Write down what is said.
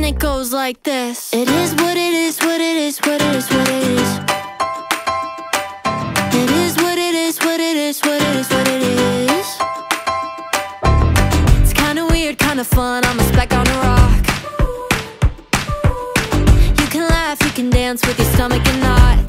it goes like this. It is what it is, what it is, what it is, what it is. It is what it is, what it is, what it is, what it is. It's kinda weird, kinda fun, I'm a speck on a rock. You can laugh, you can dance with your stomach and not.